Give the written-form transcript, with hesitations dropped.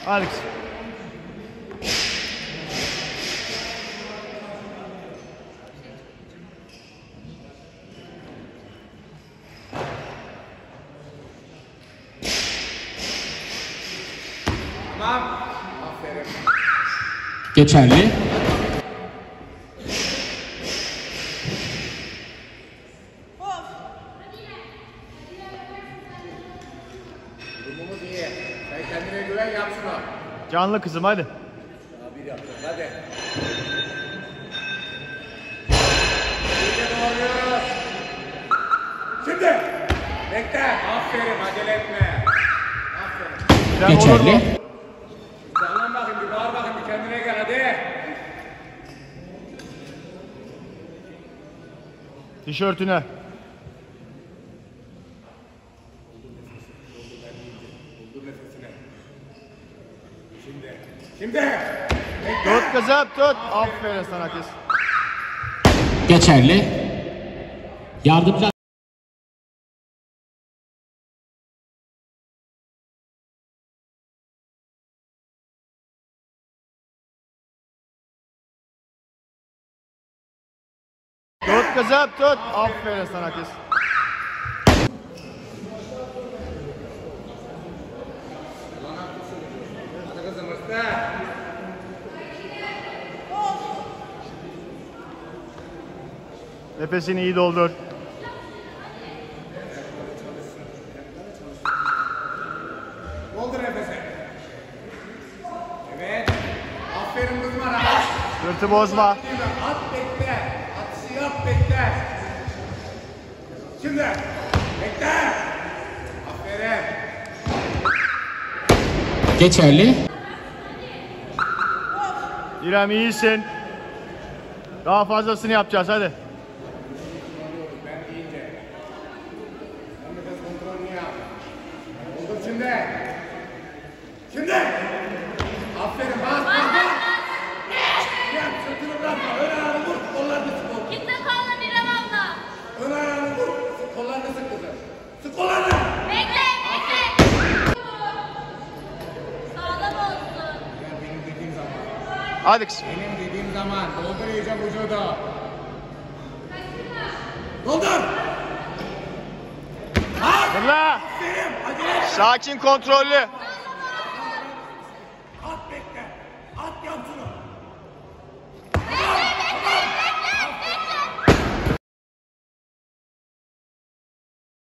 Alex. Tamam. Aferin. Geçerli. Durumumuz iyi. Sen kendine güven, yap şunu. Canlı kızım hadi. Daha bir yapacağız, hadi. İyice doğruyoruz. Şimdi. Bekle. Aferin, acele etme. Aferin. Sen olur mu? Geçerli. Canlan bakayım, bir bağır bakayım, bir kendine gel hadi. Tişörtüne. Doldur nefesine. Şimdi. Tut kızım tut. Aferin sana kız. Geçerli. Yardımcı Tut kızım tut. Aferin sana kız. Hadi kızım usta. Nefesini iyi doldur. Doldur nefesi. Evet. Aferin kızım ara. Sırtı bozma. At bekle. Atışı yap bekle. Şimdi. Bekle. Aferin. geçerli. İrem iyisin. Daha fazlasını yapacağız hadi. Ben iyice. Sen nefes kontrolünü yap. Doldur şimdi. Şimdi. Aferin bas bas. Gel sırtını bırakma. Ön ayağını vur. Kollarını sık. Kimse kalma İrem abla. Ön ayağını vur. Sık kollarını sık kızım. Sık kollarını. Bekle, bekle. Sağlam olsun. Gel benim dediğim zaman. Alex. Benim dediğim zaman. Doldur iyice vücudu. Doldur. Fırla. Aferin. Acele et. Sakin kontrollü.